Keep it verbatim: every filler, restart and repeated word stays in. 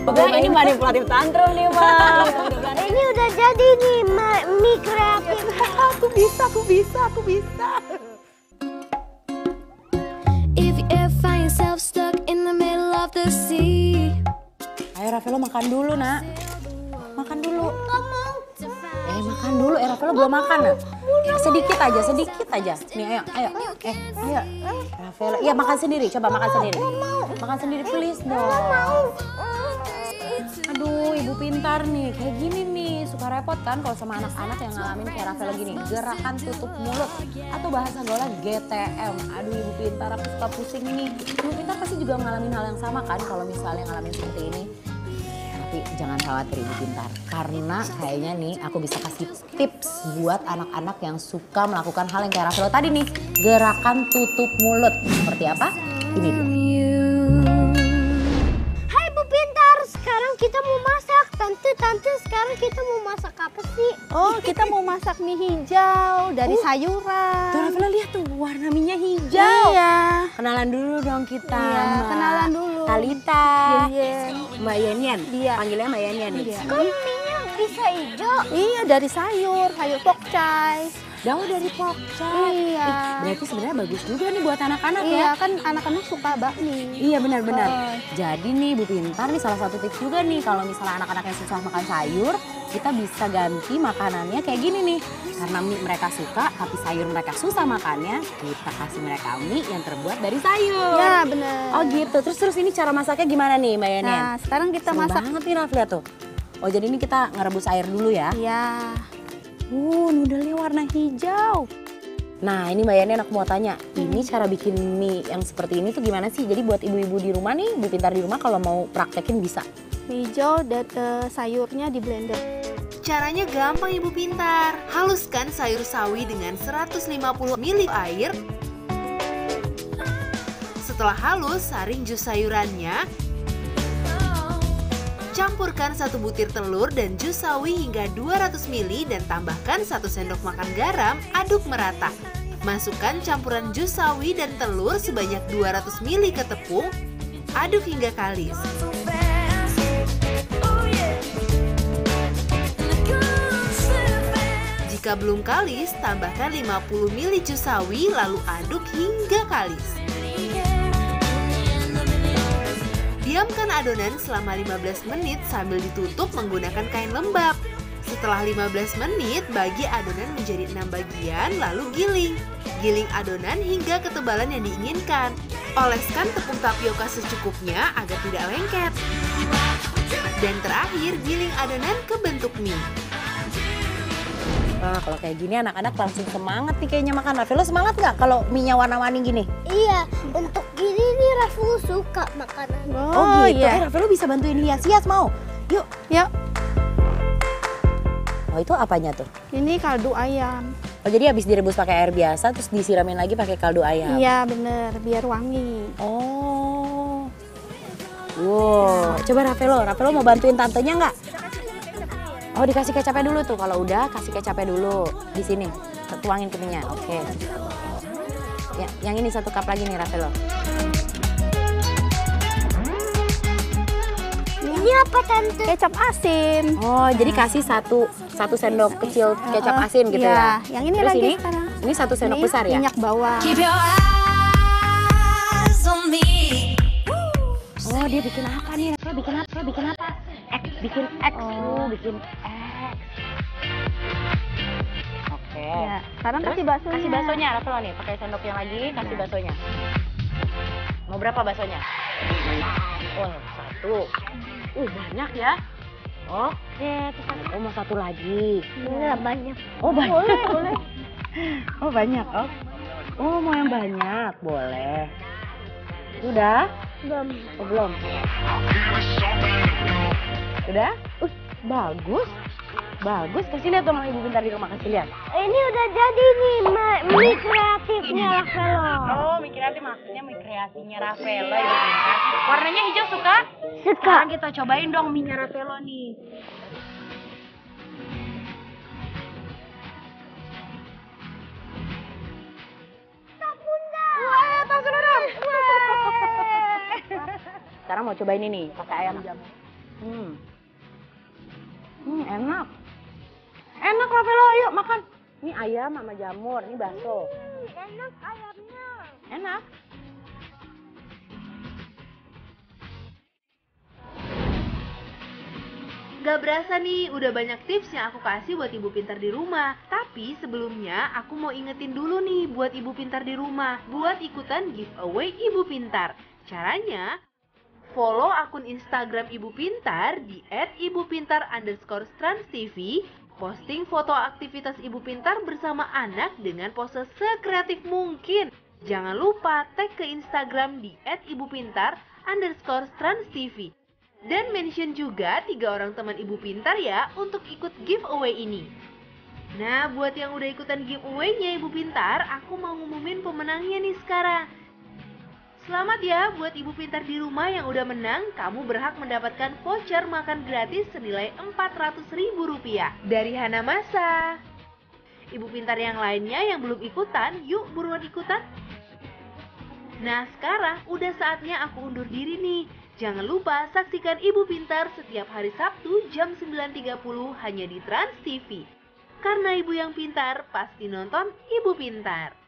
Udah ini manipulatif tantrum nih, Mak. Ini udah jadi nih mie kreatif. Aku bisa, aku bisa, aku bisa. If you ever find yourself stuck in the middle of the sea. Ayo Rafael makan dulu, Nak. Makan dulu. Nggak mau. Eh makan dulu, eh Rafael belum makan ya? Eh, sedikit aja, sedikit aja. Nih ayo, ayo. Eh, ayo. Rafael, iya makan sendiri, coba makan sendiri. Makan sendiri please dong. Aduh, ibu pintar nih. Kayak gini nih, suka repot kan kalau sama anak-anak yang ngalamin kayak Rafael gini. Gerakan tutup mulut atau bahasa gaulnya G T M. Aduh, ibu pintar aku suka pusing ini. Ibu pintar pasti juga ngalamin hal yang sama kan kalau misalnya ngalamin seperti ini. Tapi jangan khawatir ibu pintar, karena kayaknya nih aku bisa kasih tips buat anak-anak yang suka melakukan hal yang kayak Rafael tadi nih. Gerakan tutup mulut. Seperti apa? Ini dia. Hai Bu Pintar, sekarang kita mau masak. Tante, tante sekarang kita mau masak apa sih? Oh, kita mau masak mie hijau dari sayuran. Tuh Rafael lihat tuh warna minyak hijau. Iya. Kenalan dulu dong kita. Iya, Mbak kenalan dulu. Talita. Yen-yen. Mbak Yen-yen. Iya. Panggilnya Mbak Yen-yen nih. Iya. Kok minyak bisa hijau? Iya, dari sayur, sayur pokcai. Jauh dari pokcai. Iya. Ih, berarti sebenarnya bagus juga nih buat anak-anak Iya, ya. kan anak-anak suka bakmi. Iya benar-benar. Oh. Jadi nih Bu Pintar nih salah satu tips juga nih kalau misalnya anak-anak yang susah makan sayur, kita bisa ganti makanannya kayak gini nih. Karena mie mereka suka tapi sayur mereka susah makannya, kita kasih mereka mie yang terbuat dari sayur. Ya, bener. Oh gitu. Terus terus ini cara masaknya gimana nih Mbak Yen-yen? Nah, sekarang kita Seru masak. banget nih Raf, lihat tuh. Oh jadi ini kita ngerebus air dulu ya. Iya. Uh, noodle-nya warna hijau. Nah ini Mbak Yen-yen aku mau tanya, ini cara bikin mie yang seperti ini tuh gimana sih? Jadi buat ibu-ibu di rumah nih, Bu Pintar di rumah kalau mau praktekin bisa. Mie hijau dan uh, sayurnya di blender. Caranya gampang Ibu Pintar. Haluskan sayur sawi dengan seratus lima puluh mililiter air. Setelah halus, saring jus sayurannya. Campurkan satu butir telur dan jus sawi hingga dua ratus mililiter dan tambahkan satu sendok makan garam, aduk merata. Masukkan campuran jus sawi dan telur sebanyak dua ratus mililiter ke tepung, aduk hingga kalis. Jika belum kalis, tambahkan lima puluh mililiter jus sawi lalu aduk hingga kalis. Diamkan adonan selama lima belas menit sambil ditutup menggunakan kain lembab. Setelah lima belas menit, bagi adonan menjadi enam bagian lalu giling. Giling adonan hingga ketebalan yang diinginkan. Oleskan tepung tapioka secukupnya agar tidak lengket. Dan terakhir, giling adonan ke bentuk mie. Nah kalau kayak gini anak-anak langsung semangat nih kayaknya makan. Rafael lo semangat nggak kalau mie-nya warna-warni gini? Iya, untuk gini nih Rafu suka makanan. Oh, gitu. iya. Eh Rafael lo bisa bantuin hias-hias mau? Yuk. Yuk, Oh itu apanya tuh? ini kaldu ayam. Oh jadi habis direbus pakai air biasa terus disiramin lagi pakai kaldu ayam? Iya, bener, biar wangi. Oh. Wow. Coba Rafael lo, Rafael lo mau bantuin tantenya nggak? Oh dikasih kecapnya dulu tuh, kalau udah kasih kecapnya dulu di sini, tuangin ke minyak, oke. Ya, yang ini satu cup lagi nih Rafael. Ini apa tante? Kecap asin. Oh jadi kasih satu satu sendok kecil kecap Uh, asin gitu iya. ya? Yang ini Terus lagi ini, sekarang. ini satu sendok Ini besar ya? minyak bawang. Keep your eyes on me. Oh dia bikin apa nih? Rafael bikin apa? Bikin apa? X, bikin X, oh. bikin X. Oke. Ya, sekarang Terus kasih baksonya. kasih baksonya Rafael nih, pakai sendok yang lagi kasih Ya. baksonya. Mau berapa baksonya? Oh satu. Uh banyak ya. Oke, terus satu. Oh mau satu lagi. Enggak banyak. Oh banyak. Boleh, boleh. Oh banyak. Oh. Oh mau yang banyak, boleh. Udah? Belum. Oh belum. Udah? Uh, bagus. Bagus, kasih lihat dong Ibu Pintar di rumah, kasih lihat. Ini udah jadi nih mie kreatifnya Rafael. Oh, mie kreatif maksudnya mie kreasinya Rafael Ibu Pintar. Warnanya hijau suka? Suka. Sekarang kita cobain dong mie-nya Rafael nih. Sekarang mau cobain ini pakai ayam jamu. Hmm. Hmm, enak. Enak Ravelo, ayo makan. Ini ayam sama jamur, ini bakso. Hmm, enak ayamnya. Enak. Gak berasa nih, udah banyak tips yang aku kasih buat ibu pintar di rumah. Tapi sebelumnya aku mau ingetin dulu nih buat ibu pintar di rumah, buat ikutan giveaway ibu pintar. Caranya, follow akun Instagram ibu pintar di et ibupintar underscore transtv, posting foto aktivitas ibu pintar bersama anak dengan pose sekreatif mungkin. Jangan lupa tag ke Instagram di et ibupintar underscore transtv. Dan mention juga tiga orang teman ibu pintar ya untuk ikut giveaway ini. Nah, buat yang udah ikutan giveaway-nya ibu pintar, aku mau ngumumin pemenangnya nih sekarang. Selamat ya buat ibu pintar di rumah yang udah menang, kamu berhak mendapatkan voucher makan gratis senilai empat ratus ribu rupiah dari Hanamasa. Ibu pintar yang lainnya yang belum ikutan, yuk buruan ikutan. Nah, sekarang udah saatnya aku undur diri nih. Jangan lupa saksikan Ibu Pintar setiap hari Sabtu jam sembilan tiga puluh hanya di Trans T V. Karena ibu yang pintar pasti nonton Ibu Pintar.